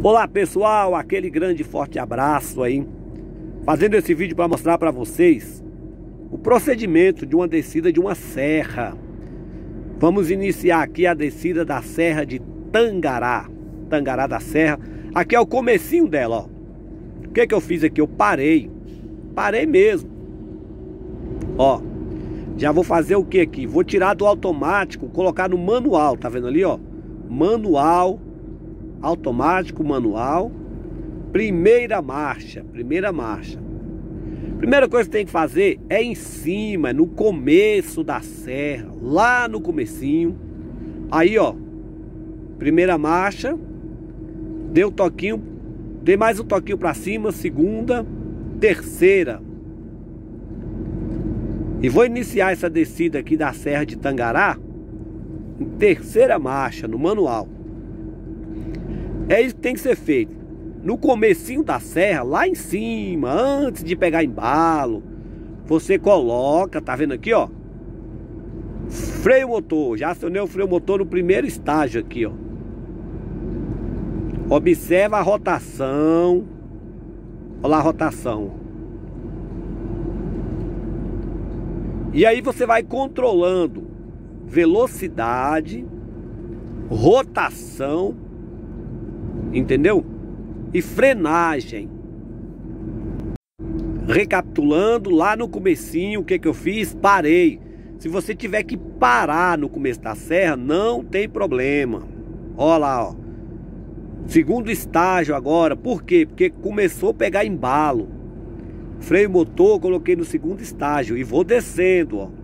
Olá pessoal, aquele grande forte abraço aí. Fazendo esse vídeo para mostrar para vocês o procedimento de uma descida de uma serra. Vamos iniciar aqui a descida da serra de Tangará. Tangará da Serra. Aqui é o comecinho dela, ó. O que que eu fiz aqui? Eu parei mesmo. Ó, já vou fazer o que aqui? Vou tirar do automático, colocar no manual, tá vendo ali, ó? Manual, automático, manual, primeira marcha. Primeira coisa que tem que fazer é em cima, no começo da serra, lá no comecinho. Aí, ó, primeira marcha, deu um toquinho, dei mais um toquinho pra cima, segunda, terceira. E vou iniciar essa descida aqui da Serra de Tangará em terceira marcha, no manual. É isso que tem que ser feito. No comecinho da serra, lá em cima, antes de pegar embalo, você coloca, tá vendo aqui, ó, freio motor. Já acionei o freio motor no primeiro estágio aqui, ó. Observa a rotação. Olha lá a rotação. E aí você vai controlando velocidade, rotação, entendeu? E frenagem. Recapitulando, lá no comecinho, o que que eu fiz? Parei. Se você tiver que parar no começo da serra, não tem problema. Olha lá, ó. Segundo estágio agora. Por quê? Porque começou a pegar embalo. Freio motor, coloquei no segundo estágio e vou descendo, ó.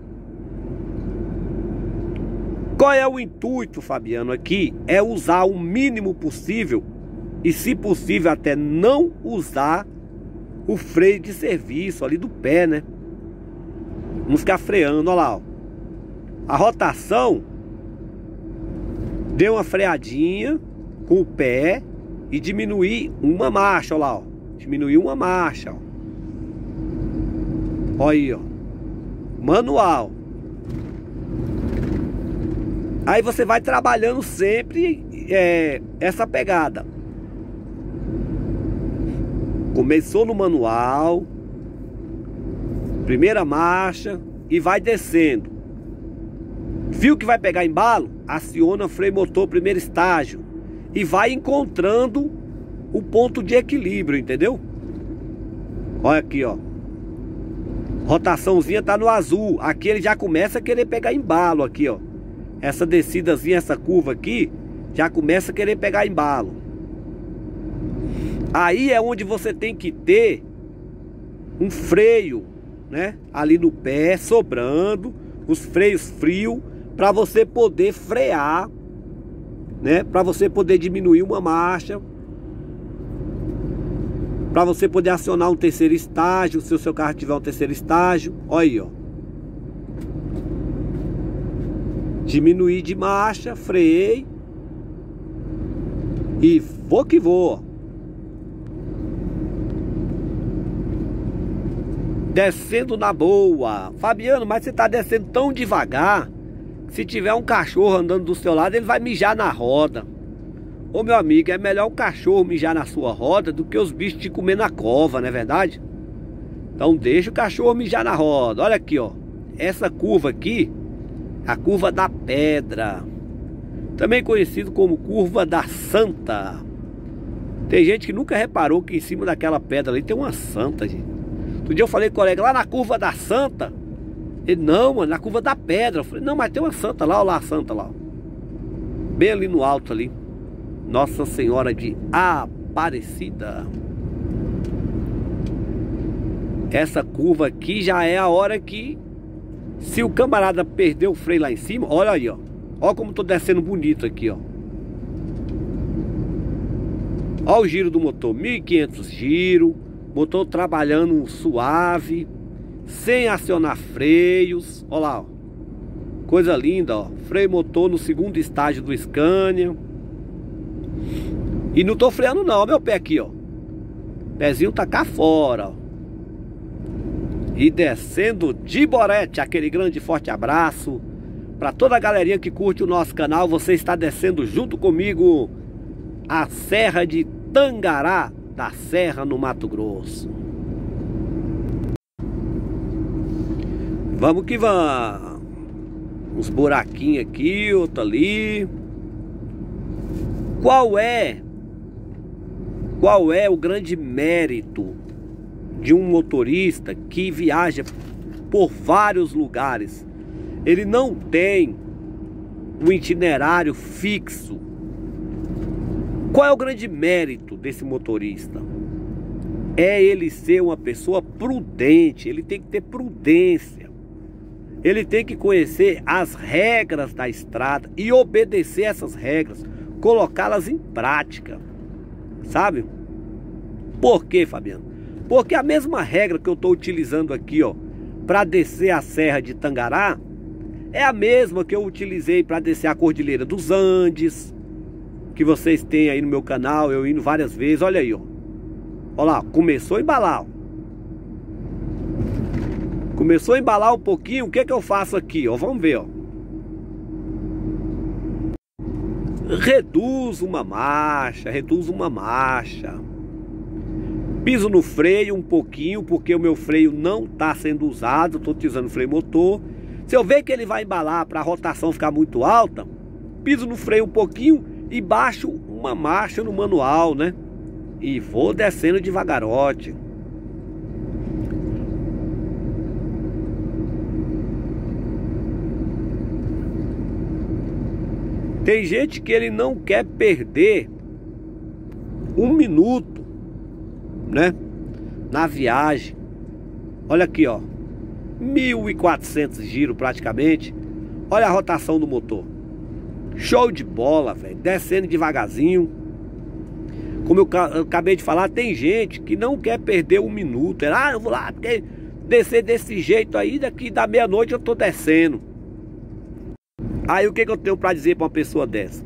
Qual é o intuito, Fabiano, aqui? É usar o mínimo possível e, se possível, até não usar o freio de serviço ali do pé, né? Vamos ficar freando, olha lá, ó. A rotação, deu uma freadinha com o pé e diminuir uma marcha, olha lá, ó. Diminuir uma marcha, ó. Olha aí, ó. Manual. Aí você vai trabalhando sempre essa pegada. Começou no manual, primeira marcha, e vai descendo. Viu que vai pegar embalo? Aciona freio motor, primeiro estágio, e vai encontrando o ponto de equilíbrio, entendeu? Olha aqui, ó. Rotaçãozinha tá no azul. Aqui ele já começa a querer pegar embalo aqui, ó. Essa descidazinha, essa curva aqui, já começa a querer pegar embalo. Aí é onde você tem que ter um freio, né? Ali no pé, sobrando, os freios frios, para você poder frear, né? Para você poder diminuir uma marcha, para você poder acionar um terceiro estágio, se o seu carro tiver um terceiro estágio. Olha aí, ó. Diminuir de marcha, freiei e vou que vou. Descendo na boa. Fabiano, mas você tá descendo tão devagar que se tiver um cachorro andando do seu lado, ele vai mijar na roda. Ô meu amigo, é melhor o cachorro mijar na sua roda do que os bichos te comer na cova, não é verdade? Então deixa o cachorro mijar na roda. Olha aqui, ó. Essa curva aqui, a curva da pedra, também conhecido como curva da santa. Tem gente que nunca reparou que em cima daquela pedra ali tem uma santa, gente. Outro dia eu falei com o colega, lá na curva da santa. Ele, não, mano, na curva da pedra. Eu falei, não, mas tem uma santa lá, olha lá a santa lá, bem ali no alto ali. Nossa Senhora de Aparecida. Essa curva aqui já é a hora que, se o camarada perder o freio lá em cima, olha aí, ó. Olha como tô descendo bonito aqui, ó. Olha o giro do motor, 1500 giros. Motor trabalhando suave, sem acionar freios. Olha lá, ó. Coisa linda, ó. Freio motor no segundo estágio do Scania. E não tô freando não, meu pé aqui, ó. Pezinho tá cá fora, ó. E descendo de Borete, aquele grande forte abraço para toda a galerinha que curte o nosso canal. Você está descendo junto comigo a Serra de Tangará da Serra, no Mato Grosso. Vamos que vamos. Uns buraquinhos aqui, outro ali. Qual é o grande mérito de um motorista que viaja por vários lugares? Ele não tem um itinerário fixo. Qual é o grande mérito desse motorista? É ele ser uma pessoa prudente. Ele tem que ter prudência. Ele tem que conhecer as regras da estrada e obedecer essas regras, colocá-las em prática, sabe? Por quê, Fabiano? Porque a mesma regra que eu estou utilizando aqui, ó, para descer a Serra de Tangará, é a mesma que eu utilizei para descer a Cordilheira dos Andes, que vocês têm aí no meu canal, eu indo várias vezes. Olha aí, ó. Olha lá, começou a embalar, ó. Começou a embalar um pouquinho, o que que eu faço aqui, ó? Vamos ver, ó. Reduzo uma marcha. Piso no freio um pouquinho, porque o meu freio não está sendo usado, estou utilizando freio motor. Se eu ver que ele vai embalar para a rotação ficar muito alta, piso no freio um pouquinho e baixo uma marcha no manual, né? E vou descendo devagarote. Tem gente que ele não quer perder um minuto, né, na viagem. Olha aqui, ó, 1.400 giros praticamente. Olha a rotação do motor. Show de bola, velho. Descendo devagarzinho. Como eu acabei de falar, tem gente que não quer perder um minuto. Eu vou lá, porque descer desse jeito aí, daqui da meia-noite eu tô descendo. Aí o que eu tenho para dizer para uma pessoa dessa?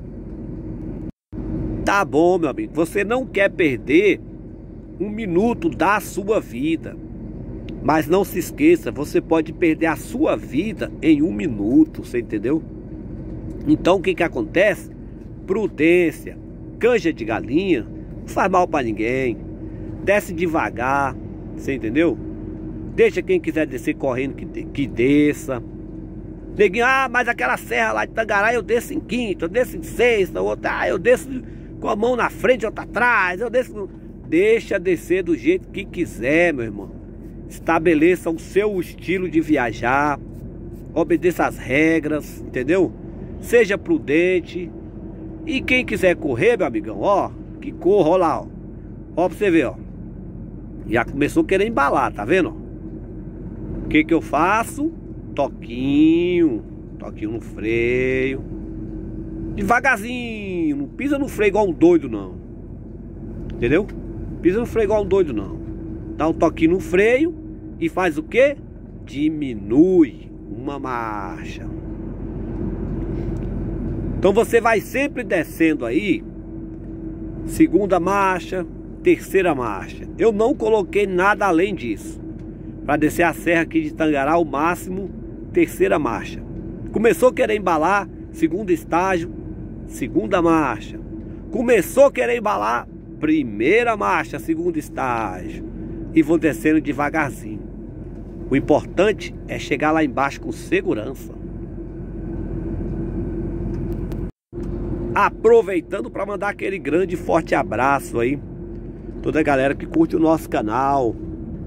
Tá bom, meu amigo, você não quer perder um minuto da sua vida, mas não se esqueça, você pode perder a sua vida em um minuto, você entendeu? Então o que acontece? Prudência, canja de galinha, não faz mal para ninguém, desce devagar, você entendeu? Deixa quem quiser descer correndo que desça. Neguinho, mas aquela serra lá de Tangará eu desço em quinta, eu desço em sexta, outra, eu desço com a mão na frente, outra atrás, eu desço. Deixa descer do jeito que quiser, meu irmão. Estabeleça o seu estilo de viajar, obedeça as regras, entendeu? Seja prudente. E quem quiser correr, meu amigão, ó, que corra, ó lá, ó. Ó pra você ver, ó. Já começou a querer embalar, tá vendo? O que eu faço? Toquinho no freio, devagarzinho, não pisa no freio igual um doido não, entendeu? Pisa no freio igual um doido não, dá um toquinho no freio e faz o que? Diminui uma marcha. Então você vai sempre descendo aí, segunda marcha, terceira marcha. Eu não coloquei nada além disso. Para descer a serra aqui de Tangará, o máximo terceira marcha. Começou a querer embalar, segundo estágio, segunda marcha. Começou a querer embalar, primeira marcha, segundo estágio. E vou descendo devagarzinho. O importante é chegar lá embaixo com segurança. Aproveitando para mandar aquele grande e forte abraço aí, toda a galera que curte o nosso canal.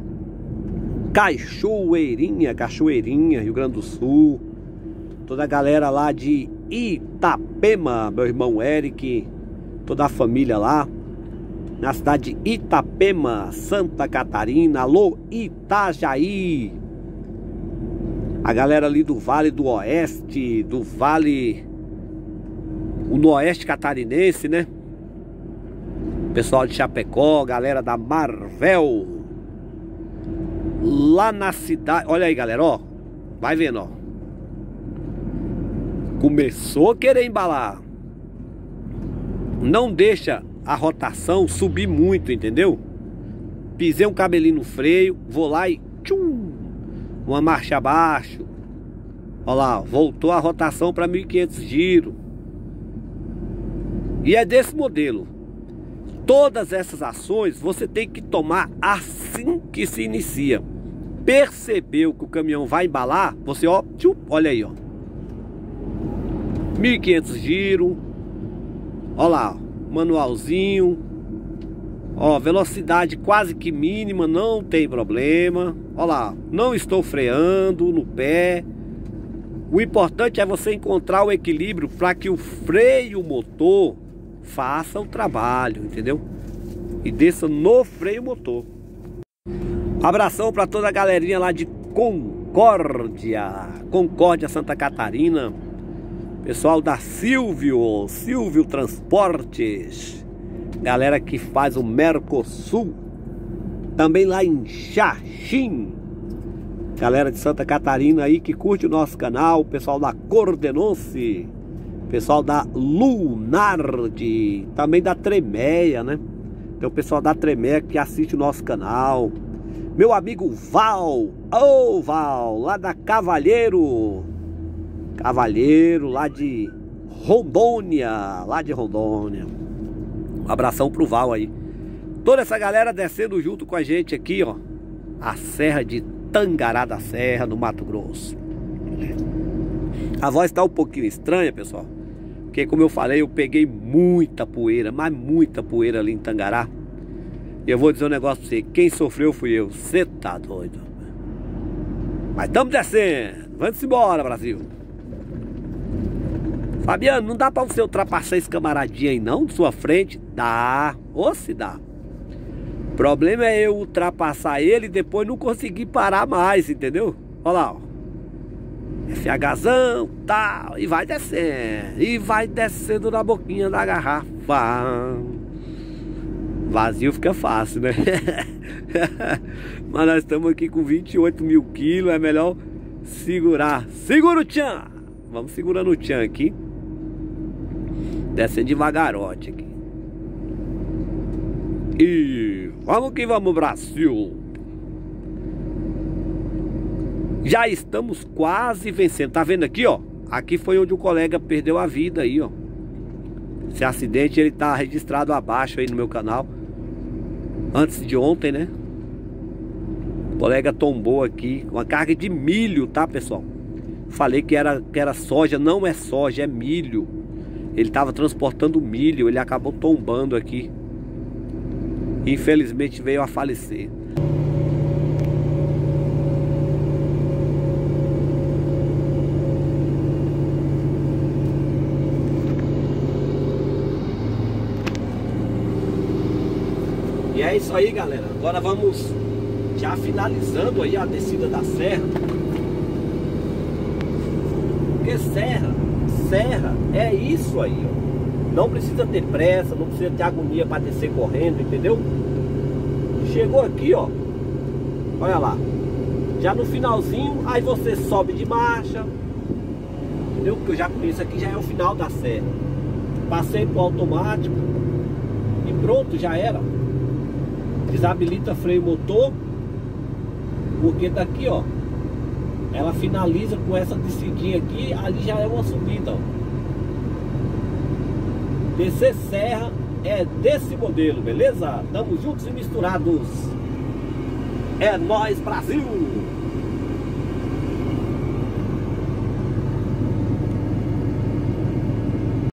Cachoeirinha, Rio Grande do Sul. Toda a galera lá de Itapema, meu irmão Eric, toda a família lá na cidade de Itapema, Santa Catarina. Alô, Itajaí. A galera ali do Vale do Oeste, do Vale, o Noroeste Catarinense, né? Pessoal de Chapecó, galera da Marvel. Lá na cidade, olha aí galera, ó, vai vendo, ó. Começou a querer embalar. Não deixa a rotação subir muito, entendeu? Pisei um cabelinho no freio, vou lá e tchum, uma marcha abaixo. Olha lá, voltou a rotação para 1.500 giros. E é desse modelo. Todas essas ações você tem que tomar assim que se inicia. Percebeu que o caminhão vai embalar, você ó, olha aí, ó, 1.500 giros, ó lá, manualzinho, ó, velocidade quase que mínima, não tem problema, ó lá, não estou freando no pé. O importante é você encontrar o equilíbrio para que o freio motor faça o trabalho, entendeu? E desça no freio motor. Abração para toda a galerinha lá de Concórdia, Santa Catarina. Pessoal da Silvio Transportes. Galera que faz o Mercosul. Também lá em Xaxim. Galera de Santa Catarina aí que curte o nosso canal. Pessoal da Cordenonce. Pessoal da Lunardi. Também da Tremeia, né? Tem o pessoal da Tremeia que assiste o nosso canal. Meu amigo Val, Val, lá da Cavalheiro, lá de Rondônia, Um abração pro Val aí. Toda essa galera descendo junto com a gente aqui, ó, a Serra de Tangará da Serra, no Mato Grosso. A voz tá um pouquinho estranha, pessoal, porque como eu falei, eu peguei muita poeira, mas muita poeira ali em Tangará. E eu vou dizer um negócio pra você, quem sofreu fui eu, você tá doido. Mas estamos descendo, vamos embora, Brasil. Fabiano, não dá pra você ultrapassar esse camaradinho aí não, de sua frente? Dá, ou se dá. O problema é eu ultrapassar ele e depois não conseguir parar mais, entendeu? Olha lá, ó. FHzão, tal, e vai descendo na boquinha da garrafa. Vazio fica fácil, né? Mas nós estamos aqui com 28 mil quilos. É melhor segurar. Segura o tchan! Vamos segurando o tchan aqui. Descendo devagarote aqui. E vamos que vamos, Brasil! Já estamos quase vencendo. Tá vendo aqui, ó? Aqui foi onde o colega perdeu a vida aí, ó. Esse acidente ele tá registrado abaixo aí no meu canal. Antes de ontem, né? O colega tombou aqui uma carga de milho, tá, pessoal? Falei que era soja, não é soja, é milho. Ele tava transportando milho, ele acabou tombando aqui. Infelizmente veio a falecer. E é isso aí, galera. Agora vamos já finalizando aí a descida da serra. Porque serra é isso aí, ó. Não precisa ter pressa, não precisa ter agonia para descer correndo, entendeu? Chegou aqui, ó. Olha lá. Já no finalzinho, aí você sobe de marcha. Entendeu? Porque eu já conheço aqui, já é o final da serra. Passei pro automático e pronto, já era. Desabilita freio motor, porque daqui, ó, ela finaliza com essa descidinha aqui, ali já é uma subida, ó. Descer serra é desse modelo, beleza? Tamo juntos e misturados. É nóis, Brasil!